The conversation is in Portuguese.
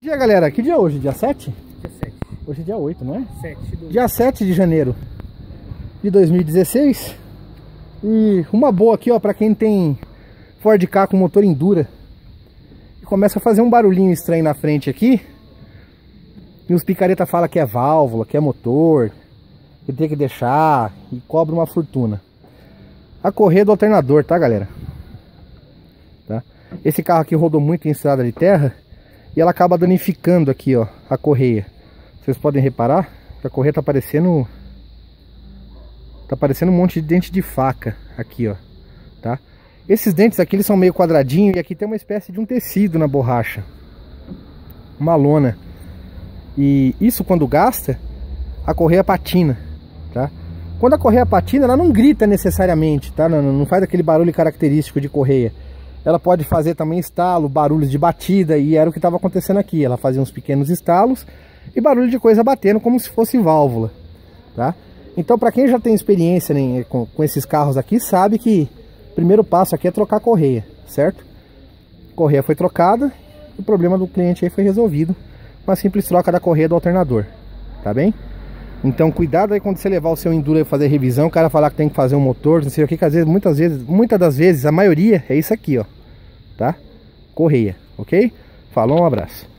Dia, galera, que dia é hoje? Dia 7? Dia 7. Hoje é dia 8, não é? 7 do... Dia 7 de janeiro de 2016. E uma boa aqui, ó, pra quem tem Ford Ka com motor Endura e começa a fazer um barulhinho estranho na frente aqui. E os picareta falam que é válvula, que é motor, que tem que deixar e cobra uma fortuna. A correia do alternador, tá, galera? Tá? Esse carro aqui rodou muito em estrada de terra e ela acaba danificando aqui, ó, a correia. Vocês podem reparar que a correia tá parecendo um monte de dente de faca aqui, ó, tá? Esses dentes aqui eles são meio quadradinhos e aqui tem uma espécie de um tecido na borracha, uma lona. E isso, quando gasta, a correia patina, tá? Quando a correia patina, ela não grita necessariamente, tá? Não faz aquele barulho característico de correia. Ela pode fazer também estalo, barulhos de batida, e era o que estava acontecendo aqui. Ela fazia uns pequenos estalos e barulho de coisa batendo como se fosse válvula, tá? Então, para quem já tem experiência, né, com esses carros aqui, sabe que o primeiro passo aqui é trocar a correia, certo? A correia foi trocada, o problema do cliente aí foi resolvido. Uma simples troca da correia do alternador, tá bem? Então cuidado aí quando você levar o seu Enduro e fazer revisão, o cara falar que tem que fazer um motor, não sei o que, às vezes, muitas das vezes, a maioria é isso aqui, ó, tá? Correia, ok? Falou, um abraço.